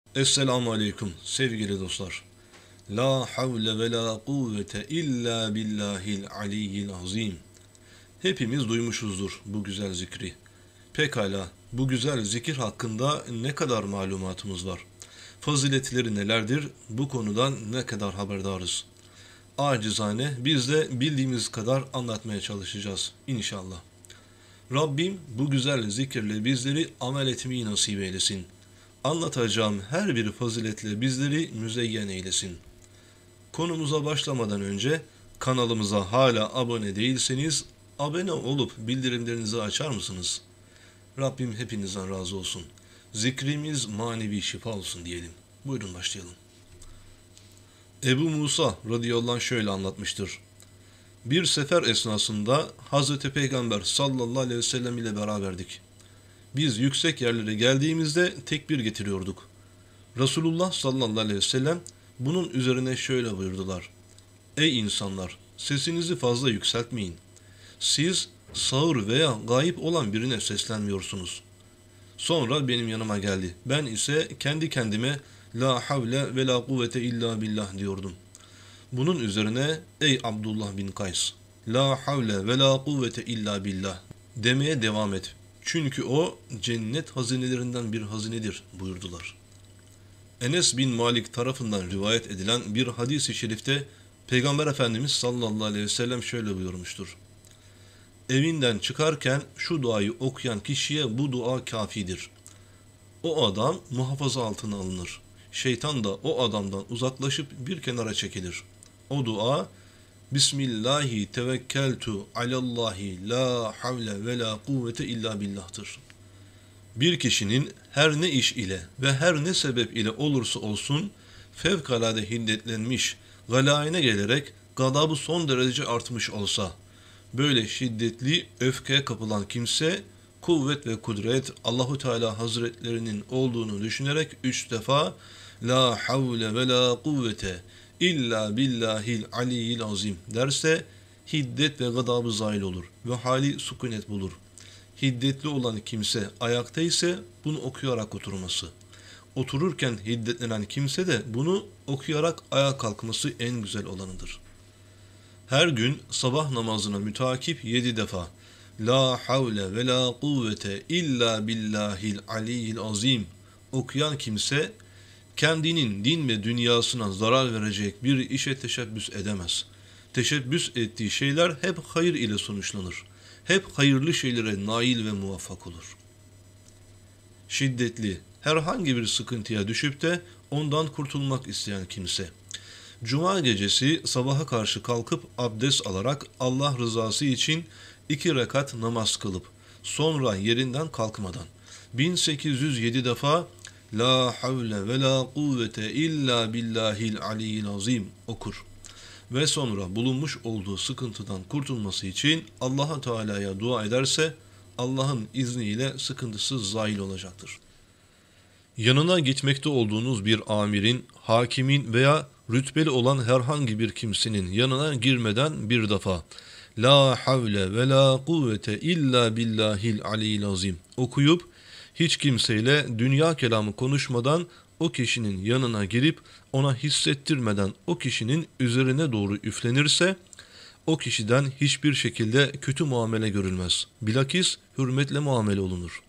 Esselamu Aleyküm sevgili dostlar. La havle ve la kuvvete illa billahil aliyyil azim. Hepimiz duymuşuzdur bu güzel zikri. Pekala bu güzel zikir hakkında ne kadar malumatımız var? Faziletleri nelerdir? Bu konudan ne kadar haberdarız? Acizane biz de bildiğimiz kadar anlatmaya çalışacağız inşallah. Rabbim bu güzel zikirle bizleri amel etmeyi nasip eylesin. Anlatacağım her bir faziletle bizleri müzeyyen eylesin. Konumuza başlamadan önce kanalımıza hala abone değilseniz abone olup bildirimlerinizi açar mısınız? Rabbim hepinizden razı olsun. Zikrimiz manevi şifa olsun diyelim. Buyurun başlayalım. Ebu Musa radıyallahu anh şöyle anlatmıştır. Bir sefer esnasında Hazreti Peygamber sallallahu aleyhi ve sellem ile beraberdik. Biz yüksek yerlere geldiğimizde tekbir getiriyorduk. Resulullah sallallahu aleyhi ve sellem bunun üzerine şöyle buyurdular. Ey insanlar! Sesinizi fazla yükseltmeyin. Siz sağır veya gayip olan birine seslenmiyorsunuz. Sonra benim yanıma geldi. Ben ise kendi kendime la havle ve la kuvvete illa billah diyordum. Bunun üzerine ey Abdullah bin Kays! La havle ve la kuvvete illa billah demeye devam et. Çünkü o cennet hazinelerinden bir hazinedir buyurdular. Enes bin Malik tarafından rivayet edilen bir hadis-i şerifte Peygamber Efendimiz sallallahu aleyhi ve sellem şöyle buyurmuştur. Evinden çıkarken şu duayı okuyan kişiye bu dua kafidir. O adam muhafaza altına alınır. Şeytan da o adamdan uzaklaşıp bir kenara çekilir. O dua Bismillahi tevekkeltu alallahi la havle ve la kuvvete illa billah'tır. Bir kişinin her ne iş ile ve her ne sebep ile olursa olsun fevkalade hiddetlenmiş, galayene gelerek gadabı son derece artmış olsa, böyle şiddetli öfkeye kapılan kimse kuvvet ve kudret Allahu Teala Hazretlerinin olduğunu düşünerek 3 defa la havle ve la kuvvete illa billahil aliyyil azim derse hiddet ve gadabı zail olur ve hali sükunet bulur. Hiddetli olan kimse ayakta ise bunu okuyarak oturması. Otururken hiddetlenen kimse de bunu okuyarak ayağa kalkması en güzel olanıdır. Her gün sabah namazına mütakip 7 defa La havle ve la kuvvete illa billahil aliyyil azim okuyan kimse kendinin din ve dünyasına zarar verecek bir işe teşebbüs edemez. Teşebbüs ettiği şeyler hep hayır ile sonuçlanır. Hep hayırlı şeylere nail ve muvaffak olur. Şiddetli, herhangi bir sıkıntıya düşüp de ondan kurtulmak isteyen kimse. Cuma gecesi sabaha karşı kalkıp abdest alarak Allah rızası için 2 rekat namaz kılıp sonra yerinden kalkmadan 1807 defa La havle ve la kuvvete illa billahil aliyyil azim okur. Ve sonra bulunmuş olduğu sıkıntıdan kurtulması için Allah Teala'ya dua ederse Allah'ın izniyle sıkıntısı zail olacaktır. Yanına gitmekte olduğunuz bir amirin, hakimin veya rütbeli olan herhangi bir kimsenin yanına girmeden bir defa La havle ve la kuvvete illa billahil aliyyil azim okuyup hiç kimseyle dünya kelamı konuşmadan o kişinin yanına girip ona hissettirmeden o kişinin üzerine doğru üflenirse o kişiden hiçbir şekilde kötü muamele görülmez. Bilakis hürmetle muamele olunur.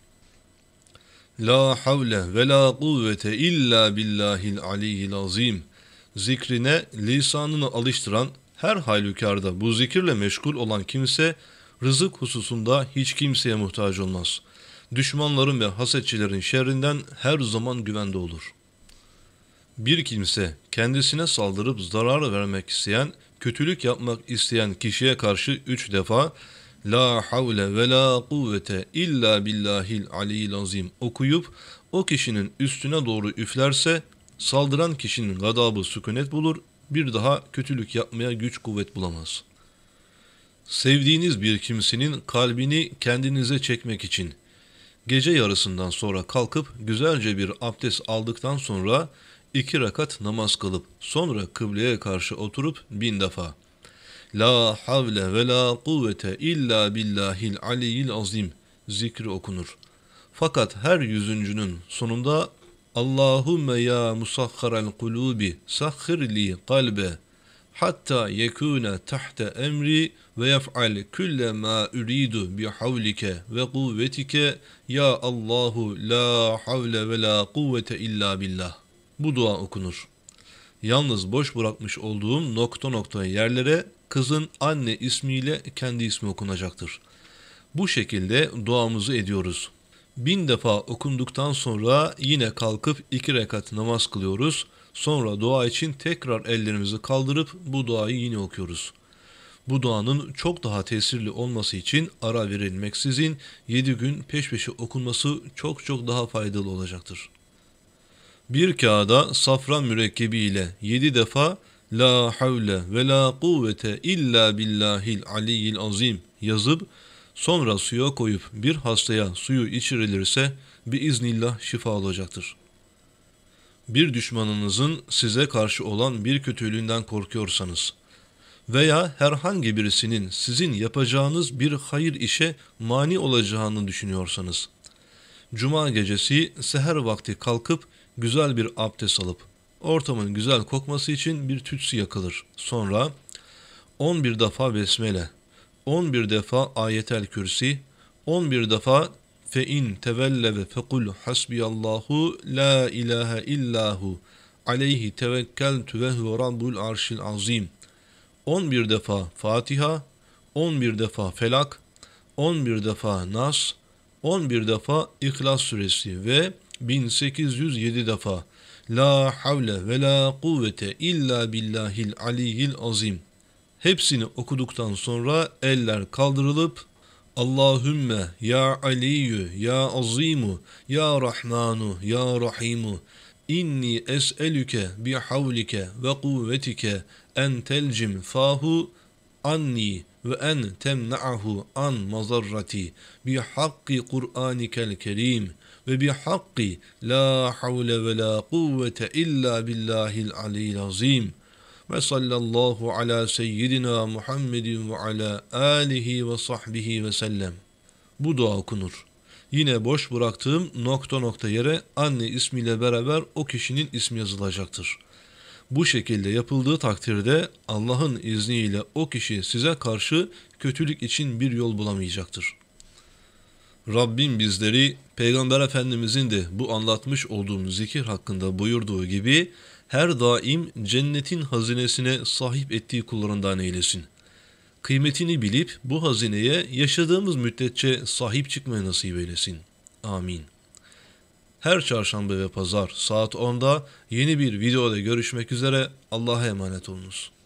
La havle ve la kuvvete illa billahil aliyyil azim zikrine lisanını alıştıran her halükarda bu zikirle meşgul olan kimse rızık hususunda hiç kimseye muhtaç olmaz. Düşmanların ve hasetçilerin şerrinden her zaman güvende olur. Bir kimse kendisine saldırıp zarar vermek isteyen, kötülük yapmak isteyen kişiye karşı 3 defa La havle ve la kuvvete illa billahil aliyyil azim okuyup o kişinin üstüne doğru üflerse saldıran kişinin gadabı sükunet bulur, bir daha kötülük yapmaya güç kuvvet bulamaz. Sevdiğiniz bir kimsenin kalbini kendinize çekmek için gece yarısından sonra kalkıp güzelce bir abdest aldıktan sonra 2 rekat namaz kılıp sonra kıbleye karşı oturup 1000 defa La havle ve la kuvvete illa billahil aliyyil azim zikri okunur. Fakat her yüzüncünün sonunda Allahümme ya musahharal kulubi sahhir li kalbe hatta yekune tahte emri ve yef'al külle ma üridu bi havlike ve kuvvetike ya Allahu la havle ve la kuvvete illa billah. Bu dua okunur. Yalnız boş bırakmış olduğum nokta nokta yerlere kızın anne ismiyle kendi ismi okunacaktır. Bu şekilde duamızı ediyoruz. 1000 defa okunduktan sonra yine kalkıp 2 rekat namaz kılıyoruz. Sonra dua için tekrar ellerimizi kaldırıp bu duayı yine okuyoruz. Bu duanın çok daha tesirli olması için ara verilmeksizin 7 gün peş peşe okunması çok daha faydalı olacaktır. Bir kağıda safran mürekkebi ile 7 defa La havle ve la kuvvete illa billahil aliyyil azim yazıp sonra suya koyup bir hastaya suyu içirilirse biiznillah şifa olacaktır. Bir düşmanınızın size karşı olan bir kötülüğünden korkuyorsanız veya herhangi birisinin sizin yapacağınız bir hayır işe mani olacağını düşünüyorsanız, Cuma gecesi seher vakti kalkıp güzel bir abdest alıp ortamın güzel kokması için bir tütsü yakılır. Sonra 11 defa besmele, 11 defa ayetel kürsi, 11 defa fe in tevelleve fekul hasbiyallahu la ilahe illahu aleyhi tevekkeltu ve huve rabbul arşil azim. 11 defa Fatiha, 11 defa Felak, 11 defa Nas, 11 defa İhlas suresi ve 1807 defa La havle ve la kuvvete illa billahil aliyyil azim. Hepsini okuduktan sonra eller kaldırılıp Allahümme ya aliyyü ya azimu ya rahmanu ya rahimu inni es'elüke bi havlike ve kuvvetike en telcim fahu anni ve en temna'ahu an mazarrati bi hakki Kur'anikel kerim ve bi hakki la havle ve la kuvvete illa billahil aliyyil azim. Ve sallallahu ala seyyidina Muhammedin ve ala alihi ve sahbihi ve sellem. Bu dua okunur. Yine boş bıraktığım nokta nokta yere anne ismiyle beraber o kişinin ismi yazılacaktır. Bu şekilde yapıldığı takdirde Allah'ın izniyle o kişi size karşı kötülük için bir yol bulamayacaktır. Rabbim bizleri Peygamber Efendimizin de bu anlatmış olduğum zikir hakkında buyurduğu gibi her daim cennetin hazinesine sahip ettiği kullarından eylesin. Kıymetini bilip bu hazineye yaşadığımız müddetçe sahip çıkmayı nasip eylesin. Amin. Her çarşamba ve pazar saat 10'da yeni bir videoda görüşmek üzere. Allah'a emanet olunuz.